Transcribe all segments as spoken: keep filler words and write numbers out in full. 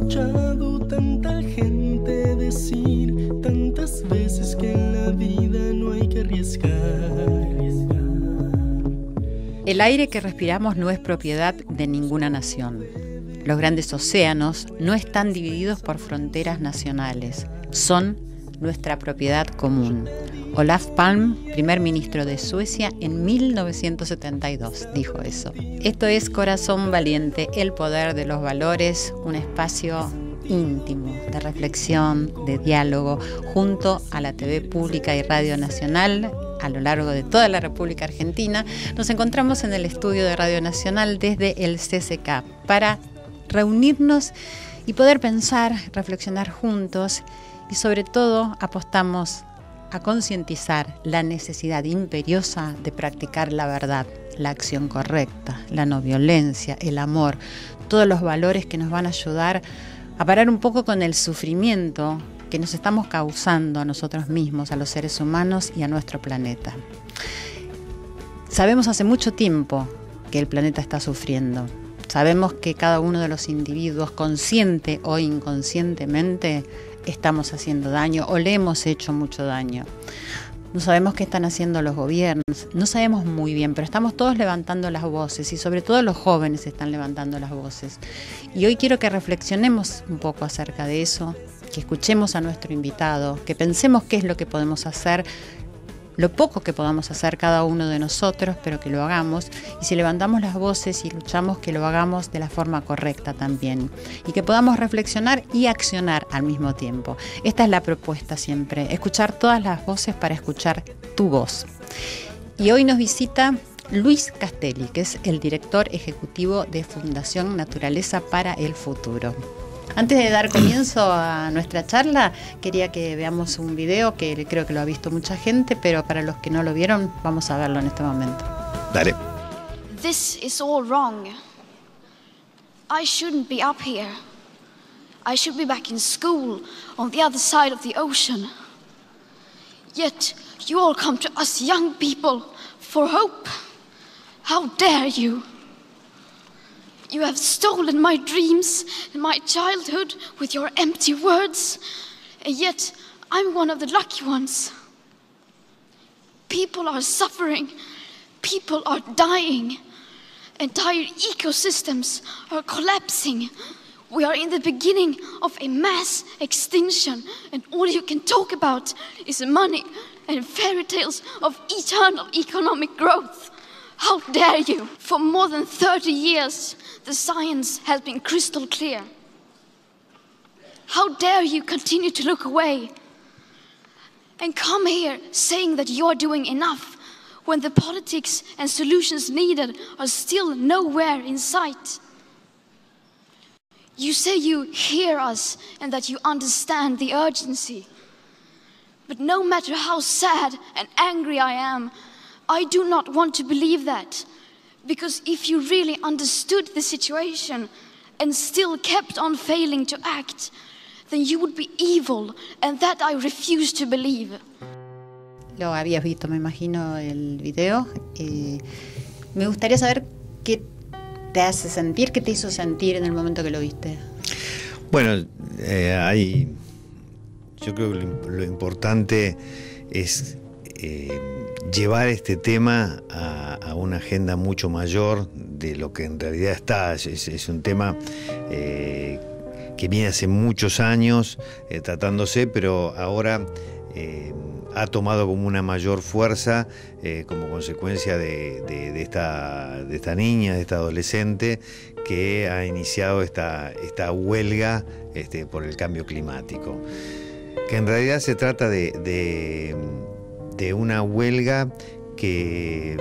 escuchado tanta gente decir tantas veces que en la vida no hay que arriesgar. El aire que respiramos no es propiedad de ninguna nación. Los grandes océanos no están divididos por fronteras nacionales. Son nuestra propiedad común. Olof Palme, primer ministro de Suecia en mil novecientos setenta y dos, dijo eso. Esto es Corazón Valiente, el poder de los valores, un espacio íntimo de reflexión, de diálogo, junto a la T V Pública y Radio Nacional a lo largo de toda la República Argentina. Nos encontramos en el estudio de Radio Nacional desde el C C K para reunirnos y poder pensar, reflexionar juntos y sobre todo apostamos a concientizar la necesidad imperiosa de practicar la verdad, la acción correcta, la no violencia, el amor, todos los valores que nos van a ayudar a parar un poco con el sufrimiento que nos estamos causando a nosotros mismos, a los seres humanos y a nuestro planeta. Sabemos hace mucho tiempo que el planeta está sufriendo. Sabemos que cada uno de los individuos, consciente o inconscientemente, estamos haciendo daño o le hemos hecho mucho daño. No sabemos qué están haciendo los gobiernos, no sabemos muy bien, pero estamos todos levantando las voces y sobre todo los jóvenes están levantando las voces. Y hoy quiero que reflexionemos un poco acerca de eso, que escuchemos a nuestro invitado, que pensemos qué es lo que podemos hacer, lo poco que podamos hacer cada uno de nosotros, pero que lo hagamos, y si levantamos las voces y luchamos, que lo hagamos de la forma correcta también, y que podamos reflexionar y accionar al mismo tiempo. Esta es la propuesta siempre, escuchar todas las voces para escuchar tu voz. Y hoy nos visita Luis Castelli, que es el director ejecutivo de Fundación Naturaleza para el Futuro. Antes de dar comienzo a nuestra charla, quería que veamos un video que creo que lo ha visto mucha gente, pero para los que no lo vieron, vamos a verlo en este momento. Dale. This is all wrong. I shouldn't be up here. I should be back in school on the other side of the ocean. Yet you all come to us young people for hope. How dare you? You have stolen my dreams and my childhood with your empty words, and yet I'm one of the lucky ones. People are suffering, people are dying, entire ecosystems are collapsing. We are in the beginning of a mass extinction, and all you can talk about is money and fairy tales of eternal economic growth. How dare you? For more than thirty years, the science has been crystal clear. How dare you continue to look away and come here saying that you're doing enough when the politics and solutions needed are still nowhere in sight? You say you hear us and that you understand the urgency. But no matter how sad and angry I am, I do not want to believe that. Because if you really understood the situation and still kept on failing to act, then you would be evil, and that I refuse to believe. Lo habías visto, me imagino, el video. Eh, me gustaría saber qué te hace sentir, qué te hizo sentir en el momento que lo viste. Bueno, eh, hay, yo creo que lo, lo importante es eh, llevar este tema a, a una agenda mucho mayor de lo que en realidad está. Es, es un tema eh, que viene hace muchos años eh, tratándose, pero ahora eh, ha tomado como una mayor fuerza eh, como consecuencia de, de, de, esta, de esta niña, de esta adolescente que ha iniciado esta, esta huelga este, por el cambio climático. Que en realidad se trata de, de de una huelga que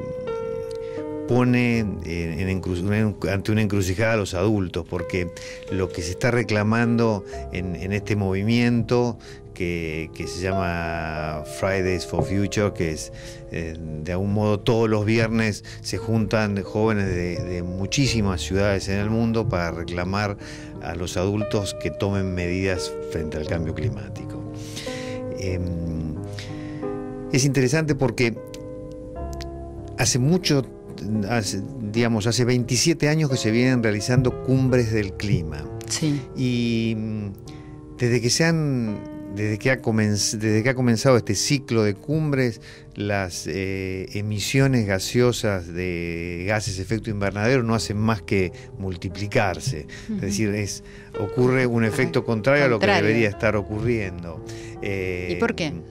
pone en, en, en, ante una encrucijada a los adultos, porque lo que se está reclamando en, en este movimiento que, que se llama Fridays for Future, que es eh, de algún modo todos los viernes se juntan jóvenes de, de muchísimas ciudades en el mundo para reclamar a los adultos que tomen medidas frente al cambio climático. Eh, Es interesante porque hace mucho, hace, digamos, hace veintisiete años que se vienen realizando cumbres del clima. Sí. Y desde que se han... Desde que, ha comenz- desde que ha comenzado este ciclo de cumbres, las eh, emisiones gaseosas de gases de efecto invernadero no hacen más que multiplicarse. Uh-huh. Es decir, es, ocurre un efecto contrario, contrario a lo que debería estar ocurriendo. Eh, ¿Y por qué?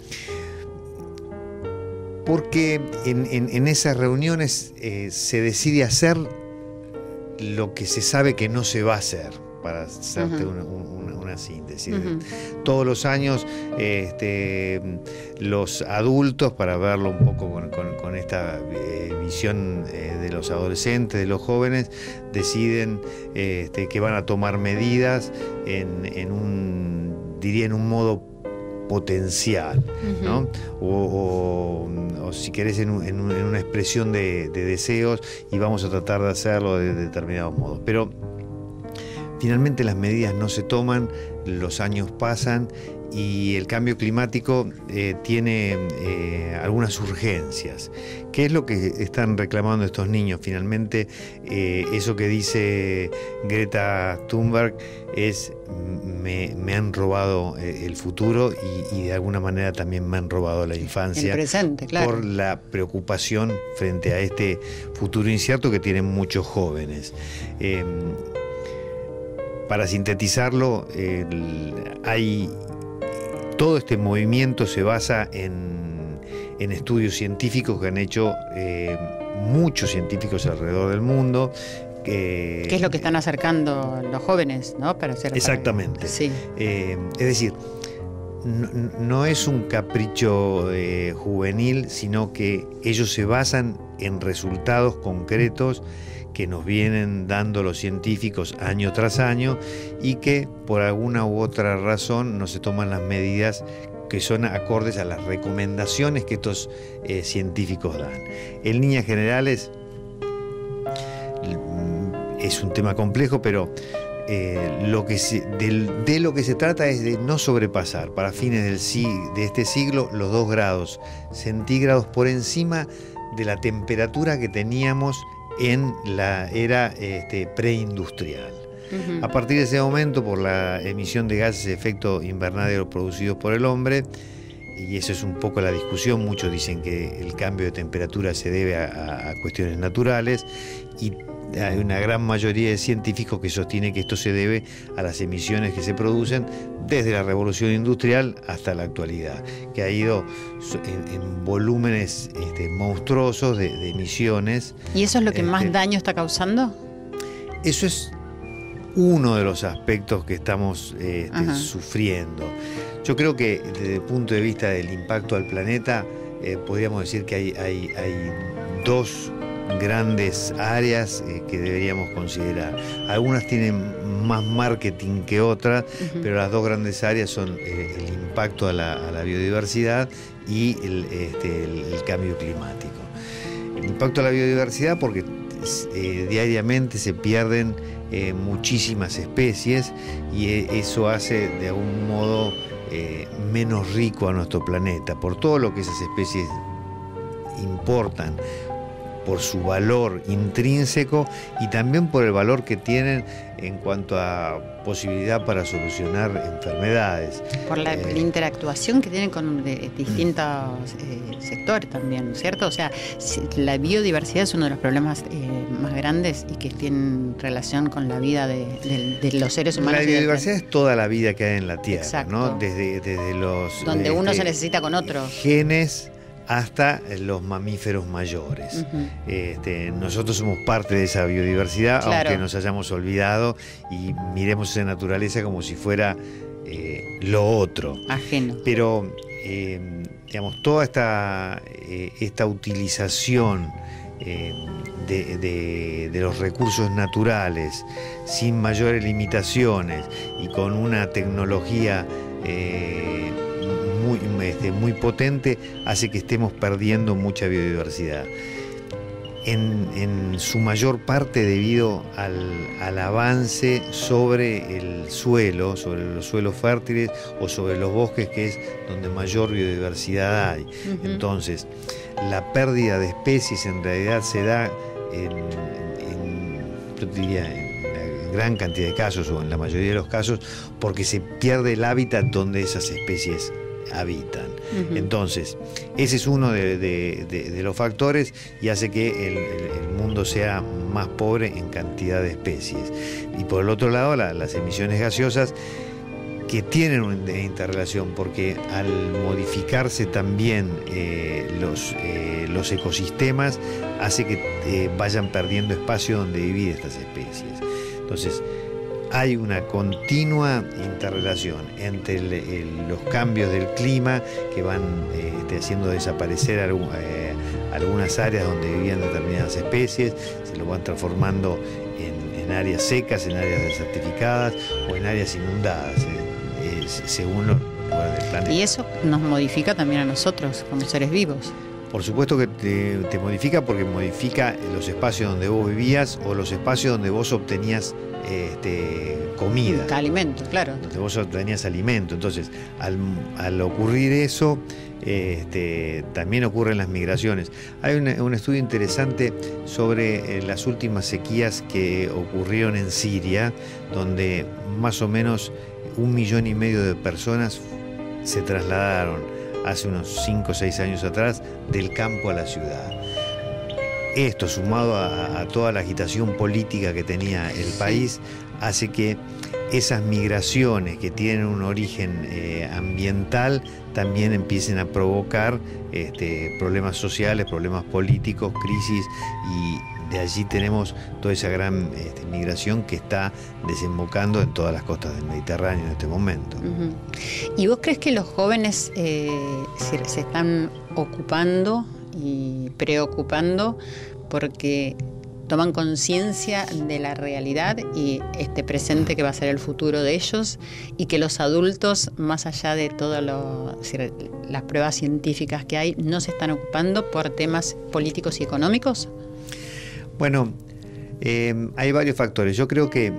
Porque en, en, en esas reuniones eh, se decide hacer lo que se sabe que no se va a hacer, para hacerte uh-huh. una, una, una síntesis. Uh-huh. Todos los años este, los adultos, para verlo un poco con, con, con esta eh, visión eh, de los adolescentes, de los jóvenes, deciden eh, este, que van a tomar medidas en, en un, diría, en un modo potencial, uh-huh. ¿no? O, o, o si querés en, un, en, un, en una expresión de, de deseos, y vamos a tratar de hacerlo de, de determinados modos. Pero finalmente las medidas no se toman, los años pasan y el cambio climático eh, tiene eh, algunas urgencias. ¿Qué es lo que están reclamando estos niños? Finalmente, eh, eso que dice Greta Thunberg es: me, me han robado el futuro y, y de alguna manera también me han robado la infancia. El presente, claro. Por la preocupación frente a este futuro incierto que tienen muchos jóvenes. Eh, Para sintetizarlo, eh, hay, todo este movimiento se basa en, en estudios científicos que han hecho eh, muchos científicos alrededor del mundo. Eh, ¿Qué es lo que están acercando los jóvenes, ¿no? Para hacer, exactamente. Para... Sí. Eh, es decir, no, no es un capricho eh, juvenil, sino que ellos se basan en resultados concretos que nos vienen dando los científicos año tras año y que por alguna u otra razón no se toman las medidas que son acordes a las recomendaciones que estos eh, científicos dan. En líneas generales es un tema complejo, pero eh, lo que se, de, de lo que se trata es de no sobrepasar para fines del, de este siglo los dos grados centígrados por encima de la temperatura que teníamos en la era este, preindustrial. Uh-huh. A partir de ese momento, por la emisión de gases de efecto invernadero producidos por el hombre, y eso es un poco la discusión, muchos dicen que el cambio de temperatura se debe a, a cuestiones naturales, y hay una gran mayoría de científicos que sostienen que esto se debe a las emisiones que se producen desde la revolución industrial hasta la actualidad, que ha ido en, en volúmenes este, monstruosos de, de emisiones. ¿Y eso es lo que este, más daño está causando? Eso es uno de los aspectos que estamos este, sufriendo. Yo creo que desde el punto de vista del impacto al planeta, eh, podríamos decir que hay, hay, hay dos grandes áreas eh, que deberíamos considerar. Algunas tienen más marketing que otras, uh-huh. pero las dos grandes áreas son eh, el impacto a la, a la biodiversidad y el, este, el, el cambio climático. El impacto a la biodiversidad porque eh, diariamente se pierden eh, muchísimas especies y eh, eso hace de algún modo eh, menos rico a nuestro planeta por todo lo que esas especies importan, por su valor intrínseco y también por el valor que tienen en cuanto a posibilidad para solucionar enfermedades. Por la, eh, la interactuación que tienen con de, distintos eh, sectores también, ¿cierto? O sea, la biodiversidad es uno de los problemas eh, más grandes y que tienen relación con la vida de, de, de los seres humanos. La biodiversidad es toda la vida que hay en la Tierra, exacto, ¿no? Desde, desde los... Donde este, uno se necesita con otro. Genes hasta los mamíferos mayores. Uh-huh. Este, nosotros somos parte de esa biodiversidad, claro, aunque nos hayamos olvidado y miremos esa naturaleza como si fuera eh, lo otro. Ajeno. Pero, eh, digamos, toda esta, eh, esta utilización eh, de, de, de los recursos naturales sin mayores limitaciones y con una tecnología eh, Muy, este, muy potente, hace que estemos perdiendo mucha biodiversidad. En, en su mayor parte debido al, al avance sobre el suelo, sobre los suelos fértiles o sobre los bosques, que es donde mayor biodiversidad hay. Uh-huh. Entonces, la pérdida de especies en realidad se da en, en, yo diría, en gran cantidad de casos o en la mayoría de los casos, porque se pierde el hábitat donde esas especies habitan. Uh-huh. Entonces, ese es uno de, de, de, de los factores y hace que el, el, el mundo sea más pobre en cantidad de especies. Y por el otro lado, la, las emisiones gaseosas, que tienen una interrelación, porque al modificarse también eh, los, eh, los ecosistemas, hace que eh, vayan perdiendo espacio donde vivir estas especies. Entonces, hay una continua interrelación entre el, el, los cambios del clima que van eh, este, haciendo desaparecer algún, eh, algunas áreas donde vivían determinadas especies, se lo van transformando en, en áreas secas, en áreas desertificadas o en áreas inundadas, eh, eh, según los lugares del planeta. Y eso nos modifica también a nosotros como seres vivos. Por supuesto que te, te modifica, porque modifica los espacios donde vos vivías o los espacios donde vos obtenías este, comida. Alimento, claro. Donde vos obtenías alimento. Entonces, al, al ocurrir eso, este, también ocurren las migraciones. Hay un, un estudio interesante sobre eh, las últimas sequías que ocurrieron en Siria, donde más o menos un millón y medio de personas se trasladaron hace unos cinco o seis años atrás, del campo a la ciudad. Esto, sumado a, a toda la agitación política que tenía el país, hace que esas migraciones que tienen un origen eh, ambiental también empiecen a provocar este, problemas sociales, problemas políticos, crisis, y de allí tenemos toda esa gran este, migración que está desembocando en todas las costas del Mediterráneo en este momento. Uh-huh. ¿Y vos crees que los jóvenes eh, se, se están ocupando y preocupando porque toman conciencia de la realidad y este presente que va a ser el futuro de ellos, y que los adultos, más allá de todas las pruebas científicas que hay, no se están ocupando por temas políticos y económicos? Bueno, eh, hay varios factores. Yo creo que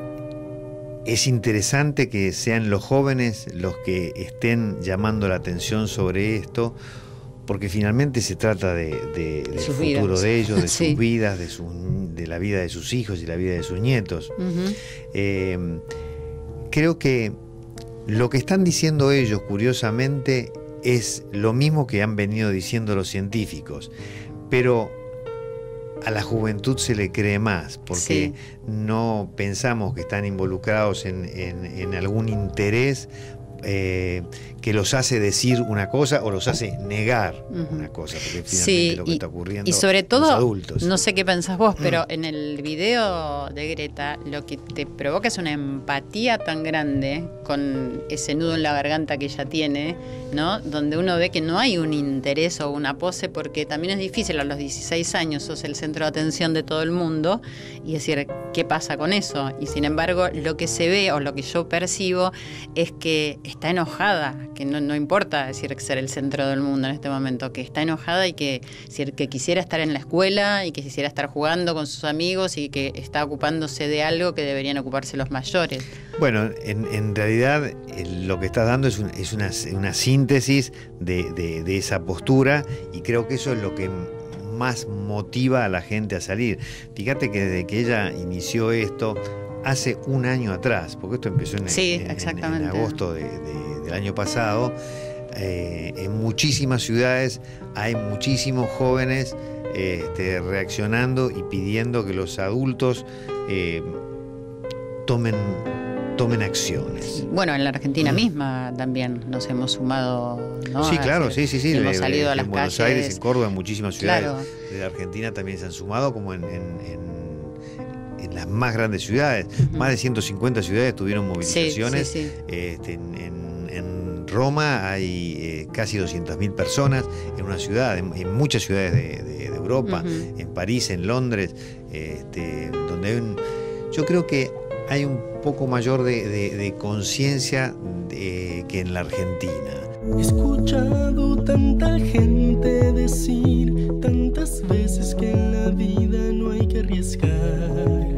es interesante que sean los jóvenes los que estén llamando la atención sobre esto, porque finalmente se trata de, de, del futuro vidas. de ellos, de sí. sus vidas, de, su, de la vida de sus hijos y la vida de sus nietos. Uh-huh. Eh, creo que lo que están diciendo ellos, curiosamente, es lo mismo que han venido diciendo los científicos, pero a la juventud se le cree más, porque sí. no pensamos que están involucrados en, en, en algún interés eh, que los hace decir una cosa o los hace negar uh-huh. una cosa, porque finalmente sí, lo que y, está ocurriendo y sobre todo, los adultos. No sé qué pensás vos, pero en el video de Greta lo que te provoca es una empatía tan grande con ese nudo en la garganta que ella tiene, ¿no? Donde uno ve que no hay un interés o una pose, porque también es difícil a los dieciséis años, sos el centro de atención de todo el mundo, y decir, ¿qué pasa con eso? Y sin embargo, lo que se ve o lo que yo percibo es que está enojada, que no, no importa decir ser el centro del mundo en este momento, que está enojada y que, decir, que quisiera estar en la escuela y que quisiera estar jugando con sus amigos y que está ocupándose de algo que deberían ocuparse los mayores. Bueno, en, en realidad lo que estás dando es, un, es una, una síntesis de, de, de esa postura, y creo que eso es lo que más motiva a la gente a salir. Fíjate que desde que ella inició esto hace un año atrás, porque esto empezó en, sí, en, en, en agosto de, de, del año pasado, eh, en muchísimas ciudades hay muchísimos jóvenes eh, este, reaccionando y pidiendo que los adultos eh, tomen tomen acciones. Bueno, en la Argentina mm. misma también nos hemos sumado, ¿no? Sí, claro, sí, sí, sí. Hemos de, salido de, a las en Buenos calles. Aires, en Córdoba, en muchísimas ciudades claro. de la Argentina también se han sumado, como en, en, en, en las más grandes ciudades. Uh-huh. Más de ciento cincuenta ciudades tuvieron movilizaciones. Sí, sí, sí. Este, en, en, en Roma hay eh, casi doscientas mil personas en una ciudad, en, en muchas ciudades de, de, de Europa, uh-huh. en París, en Londres, este, donde hay un, yo creo que hay un poco mayor de, de, de conciencia de, que en la Argentina. He escuchado tanta gente decir tantas veces que en la vida no hay que arriesgar.